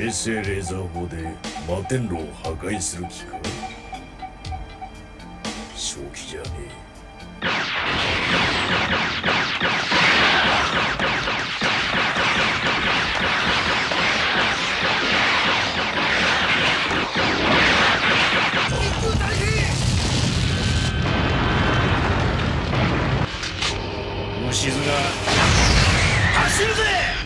衛星レーザー砲で摩天楼を破壊する気か。正気じゃねえ。虫唾が走るぜ。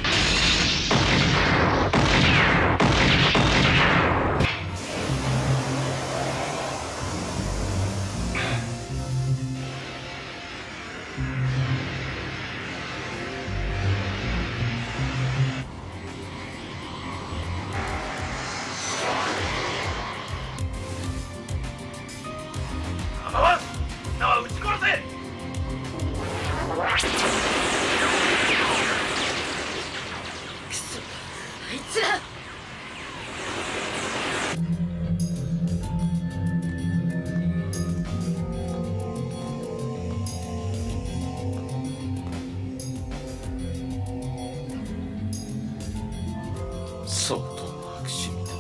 相当の悪趣味だ。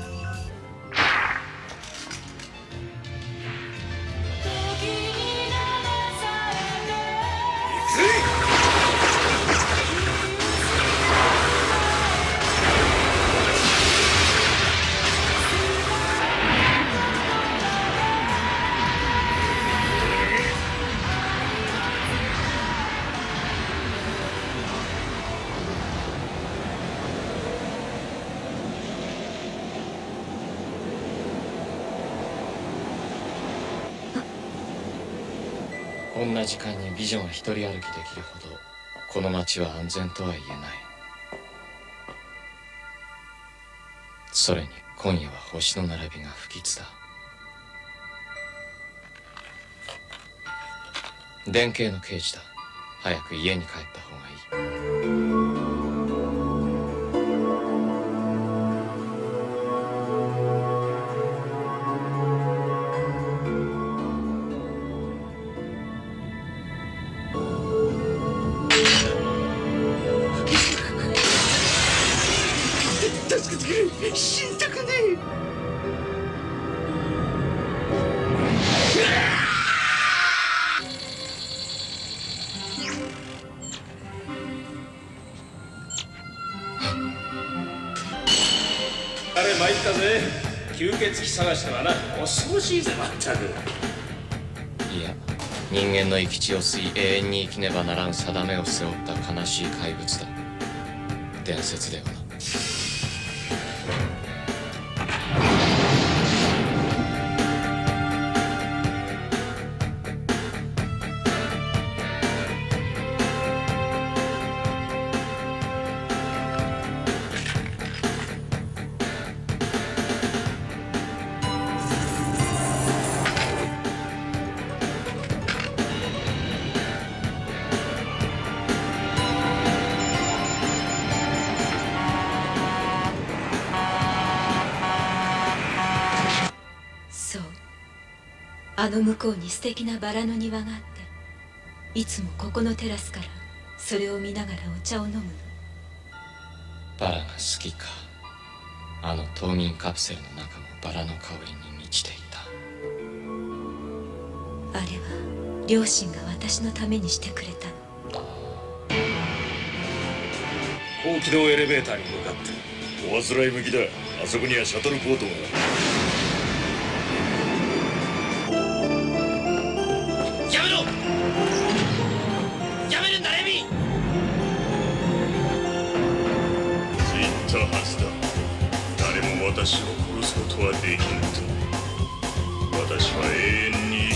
こんな時間に美女が一人歩きできるほどこの街は安全とは言えない。それに今夜は星の並びが不吉だ。電警の刑事だ。早く家に帰った方がいい。 死にたくねえ。あれ参ったぜ。吸血鬼探しだな。恐ろしいぜまったく。 いや、人間の生き血を吸い永遠に生きねばならん定めを背負った悲しい怪物だ。伝説ではな。 あの向こうに素敵なバラの庭があって、いつもここのテラスからそれを見ながらお茶を飲むの。 バラが好きか。あの冬眠カプセルの中もバラの香りに満ちていた。 あれは両親が私のためにしてくれたの。 高機動エレベーターに向かって。おあつらい向きだ。あそこにはシャトルコートが。私を殺すことはできぬと。私は永遠に